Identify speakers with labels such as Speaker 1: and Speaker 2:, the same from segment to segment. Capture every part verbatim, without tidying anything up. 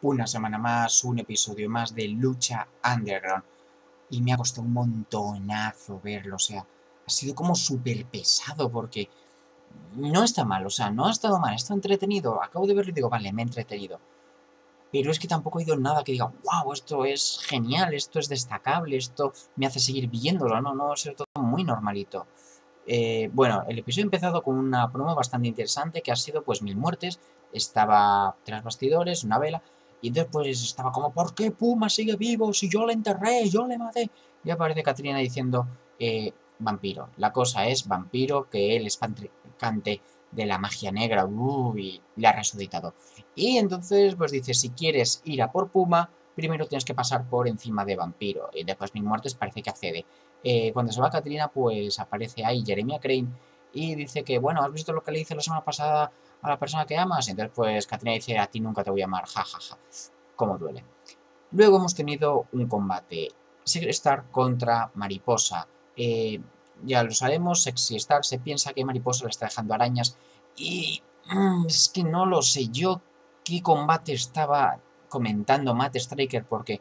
Speaker 1: una semana más, un episodio más de Lucha Underground. Y me ha costado un montonazo verlo, o sea, ha sido como súper pesado porque no está mal, o sea, no ha estado mal, está entretenido. Acabo de verlo y digo, vale, me he entretenido. Pero es que tampoco ha ido nada que diga, wow, esto es genial, esto es destacable, esto me hace seguir viéndolo, no, no, ha sido todo muy normalito. Eh, bueno, el episodio ha empezado con una promo bastante interesante que ha sido pues mil muertes, estaba tras bastidores, una vela, y entonces pues estaba como, ¿por qué Puma sigue vivo? Si yo le enterré, yo le maté. Y aparece Catrina diciendo, eh, vampiro, la cosa es vampiro, que él es fabricante de la magia negra, uh, y le ha resucitado. Y entonces pues dice, si quieres ir a por Puma, primero tienes que pasar por encima de vampiro, y después mil muertes parece que accede. Eh, cuando se va Catrina, pues aparece ahí Jeremiah Crane y dice que, bueno, ¿has visto lo que le hice la semana pasada a la persona que amas? Y entonces, pues Catrina dice, a ti nunca te voy a amar, jajaja, ja, ja. Cómo duele. Luego hemos tenido un combate, Secret Star contra Mariposa. Eh, ya lo sabemos, Sexy Star se piensa que Mariposa le está dejando arañas y mmm, es que no lo sé yo qué combate estaba comentando Matt Striker porque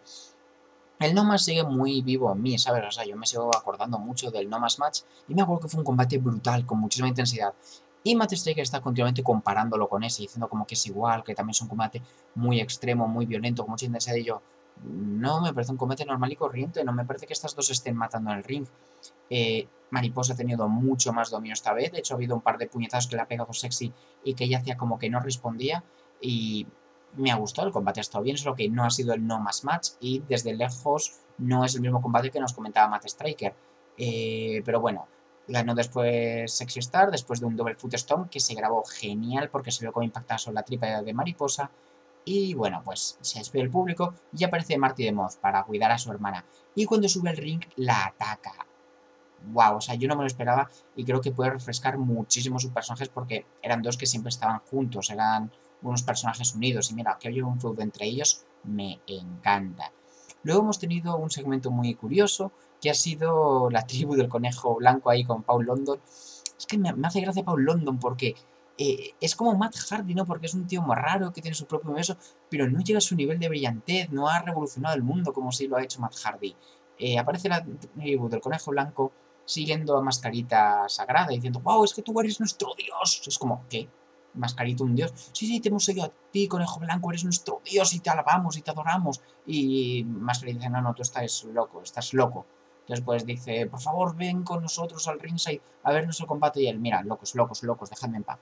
Speaker 1: el No Más sigue muy vivo en mí, ¿sabes? O sea, yo me sigo acordando mucho del No Más Match y me acuerdo que fue un combate brutal, con muchísima intensidad. Y Matt Striker está continuamente comparándolo con ese, diciendo como que es igual, que también es un combate muy extremo, muy violento, con mucha intensidad. Y yo, no me parece un combate normal y corriente, no me parece que estas dos estén matando en el ring. Eh, Mariposa ha tenido mucho más dominio esta vez, de hecho ha habido un par de puñetazos que le ha pegado Sexy y que ella hacía como que no respondía. Y me ha gustado, el combate ha estado bien, solo que no ha sido el no más match y desde lejos no es el mismo combate que nos comentaba Matt Striker. Eh, pero bueno, ganó después Sexy Star, después de un double foot stomp que se grabó genial porque se vio como impactada sobre la tripa de Mariposa. Y bueno, pues se despide el público y aparece Marty de Moth para cuidar a su hermana. Y cuando sube al ring, la ataca. Wow, o sea, yo no me lo esperaba y creo que puede refrescar muchísimo sus personajes porque eran dos que siempre estaban juntos, eran unos personajes unidos y mira, que hoy un feudo entre ellos me encanta. Luego hemos tenido un segmento muy curioso que ha sido la tribu del conejo blanco ahí con Paul London. Es que me, me hace gracia Paul London porque eh, es como Matt Hardy, ¿no? Porque es un tío muy raro que tiene su propio universo, pero no llega a su nivel de brillantez, no ha revolucionado el mundo como sí lo ha hecho Matt Hardy. Eh, aparece la tribu del conejo blanco siguiendo a Mascarita Sagrada, diciendo, wow, es que tú eres nuestro dios. Es como, ¿qué? Mascarita, un dios. Sí, sí, te hemos seguido a ti, conejo blanco, eres nuestro dios y te alabamos y te adoramos. Y Mascarita dice, no, no, tú estás loco, estás loco. Entonces, pues dice, por favor, ven con nosotros al ringside a ver nuestro combate. Y él, mira, locos, locos, locos, dejadme en paz.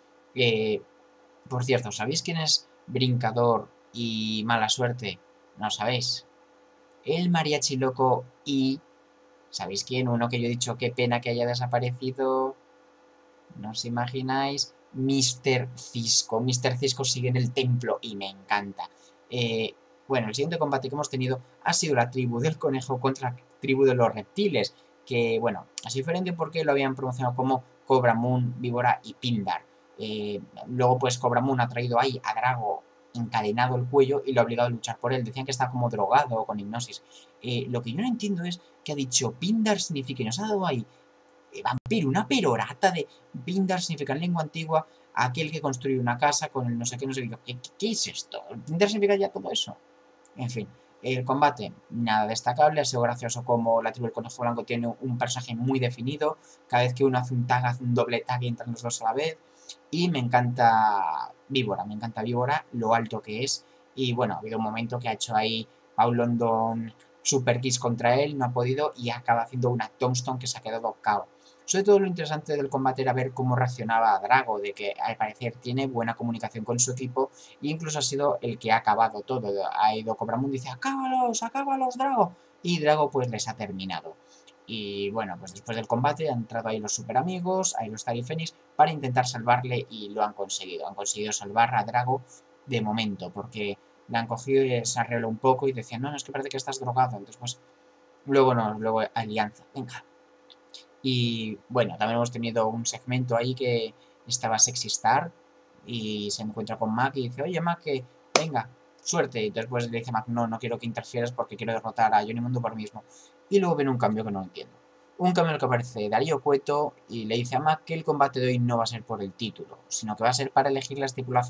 Speaker 1: Eh, por cierto, ¿sabéis quién es Brincador y Mala Suerte? No sabéis. El mariachi loco y... ¿Sabéis quién? Uno que yo he dicho, qué pena que haya desaparecido. ¿No os imagináis? mister Cisco. mister Cisco sigue en el templo y me encanta. Eh, bueno, el siguiente combate que hemos tenido ha sido la tribu del conejo contra la tribu de los reptiles. Que, bueno, es diferente porque lo habían promocionado como Cobra Moon, Víbora y Pindar. Eh, luego, pues, Cobra Moon ha traído ahí a Drago encadenado el cuello y lo ha obligado a luchar por él. Decían que está como drogado o con hipnosis. Eh, lo que yo no entiendo es que ha dicho Pindar significa y nos ha dado ahí eh, vampiro, una perorata de Pindar significa en lengua antigua aquel que construye una casa con el no sé qué, no sé qué. ¿Qué, qué es esto? ¿Pindar significa ya todo eso? En fin, el combate, nada destacable, ha sido gracioso como la tribu del conejo blanco tiene un personaje muy definido, cada vez que uno hace un tag, hace un doble tag y entran los dos a la vez, y me encanta Víbora, me encanta Víbora, lo alto que es, y bueno, ha habido un momento que ha hecho ahí Paul London Super Kiss contra él, no ha podido, y acaba haciendo una tombstone que se ha quedado K O. Sobre todo lo interesante del combate era ver cómo reaccionaba Drago, de que al parecer tiene buena comunicación con su equipo e incluso ha sido el que ha acabado todo. Ha ido Cobra Mundo y dice, ¡acábalos, acábalos, Drago! Y Drago pues les ha terminado. Y bueno, pues después del combate han entrado ahí los super amigos, ahí los Tari Fénix, para intentar salvarle y lo han conseguido. Han conseguido salvar a Drago de momento, porque le han cogido y se arregló un poco y decían, no, no, es que parece que estás drogado. Entonces pues, luego no, luego alianza, venga. Y bueno, también hemos tenido un segmento ahí que estaba Sexy Star y se encuentra con Mac y dice, oye Mac, que venga, suerte. Y después le dice Mac, no, no quiero que interfieras porque quiero derrotar a Johnny Mundo por mí mismo. Y luego viene un cambio que no entiendo. Un cambio en el que aparece Darío Cueto y le dice a Mac que el combate de hoy no va a ser por el título, sino que va a ser para elegir la estipulación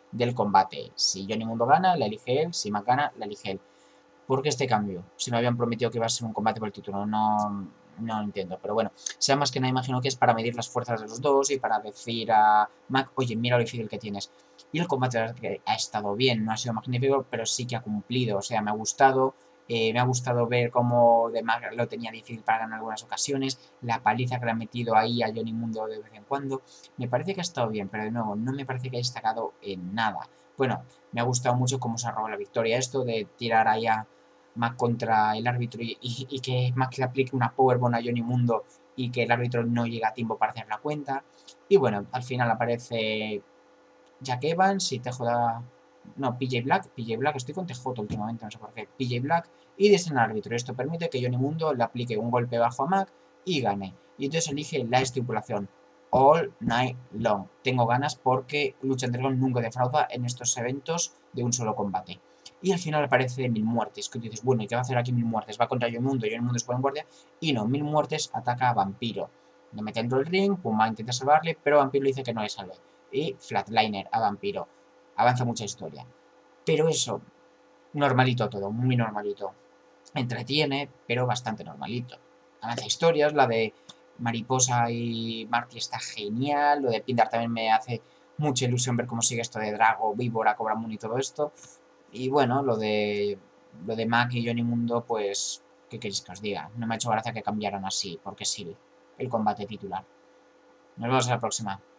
Speaker 1: del combate. Si Johnny Mundo gana, la elige él. Si Mac gana, la elige él. ¿Por qué este cambio? Si me habían prometido que iba a ser un combate por el título, no, no lo entiendo. Pero bueno, sea más que nada imagino que es para medir las fuerzas de los dos y para decir a Mac, oye, mira lo difícil que tienes. Y el combate ha estado bien, no ha sido magnífico, pero sí que ha cumplido. O sea, me ha gustado. Eh, me ha gustado ver cómo de Mac lo tenía difícil para ganar algunas ocasiones. La paliza que le han metido ahí a Johnny Mundo de vez en cuando. Me parece que ha estado bien, pero de nuevo, no me parece que haya destacado en nada. Bueno, me ha gustado mucho cómo se ha robado la victoria esto de tirar ahí a Mac contra el árbitro y, y, y que Mac le aplique una powerbomb a Johnny Mundo y que el árbitro no llega a tiempo para hacer la cuenta. Y bueno, al final aparece Jack Evans y T J... No, P J Black. P J Black, estoy con T J últimamente, no sé por qué. P J Black y desen al árbitro. Esto permite que Johnny Mundo le aplique un golpe bajo a Mac y gane. Y entonces elige la estipulación All Night Long. Tengo ganas porque Lucha Underground nunca defrauda en estos eventos de un solo combate. Y al final aparece Mil Muertes, que tú dices, bueno, ¿y qué va a hacer aquí Mil Muertes? Va contra Johnny Mundo, Johnny Mundo es en guardia. Y no, Mil Muertes ataca a Vampiro. Le mete dentro del ring, Puma intenta salvarle, pero Vampiro le dice que no le salve. Y Flatliner a Vampiro. Avanza mucha historia. Pero eso, normalito todo, muy normalito. Entretiene, pero bastante normalito. Avanza historias, la de Mariposa y Marty está genial, lo de Pindar también me hace mucha ilusión ver cómo sigue esto de Drago, Víbora, Cobra Moon y todo esto. Y bueno, lo de lo de Mac y Johnny Mundo, pues, ¿qué queréis que os diga? No me ha hecho gracia que cambiaran así, porque sí, el combate titular. Nos vemos en la próxima.